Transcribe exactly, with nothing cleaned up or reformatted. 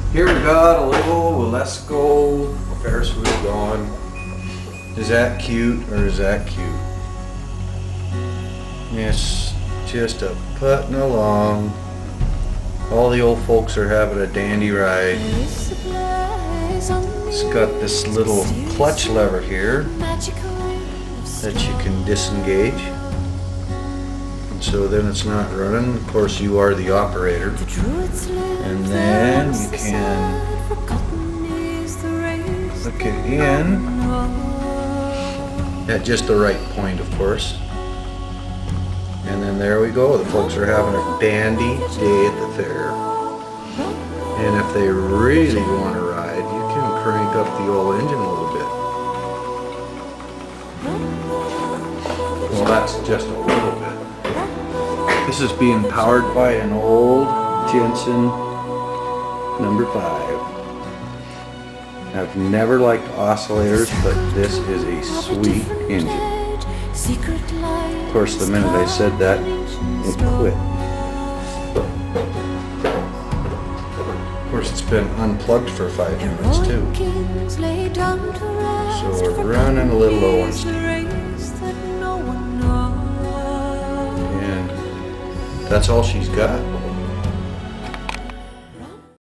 Here we got a little Wilesco Ferris wheel going. Is that cute or is that cute? It's just a putting along. All the old folks are having a dandy ride. It's got this little clutch lever here that you can disengage. And so then it's not running. Of course you are the operator. And then you can hook it in at just the right point, of course. And then there we go. The folks are having a dandy day at the fair. And if they really want to ride, you can crank up the old engine a little bit. Well, that's just a little bit. This is being powered by an old Jensen number five. I've never liked oscillators, but this is a sweet engine. Of course, the minute I said that, it quit. Of course, it's been unplugged for five minutes too. So we're running a little low on steam. And that's all she's got.